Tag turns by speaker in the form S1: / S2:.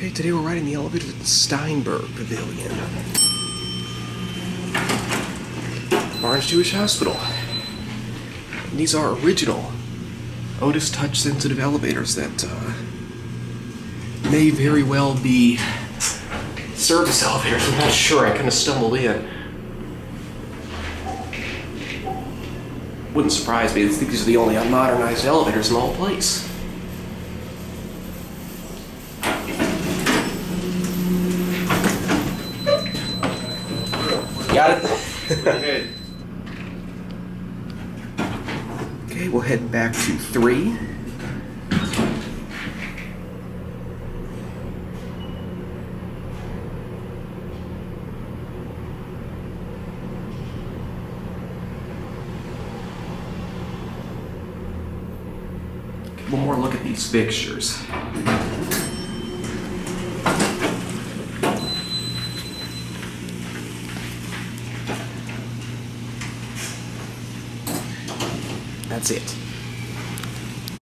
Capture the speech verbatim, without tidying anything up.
S1: Okay, today we're riding the elevator at the Shoenberg Pavilion. Barnes Jewish Hospital. And these are original Otis touch-sensitive elevators that uh, may very well be service elevators. I'm not sure. I kind of stumbled in. Wouldn't surprise me. I think these are the only unmodernized elevators in the whole place. Got it? Okay, we'll head back to three. One more look at these fixtures. That's it.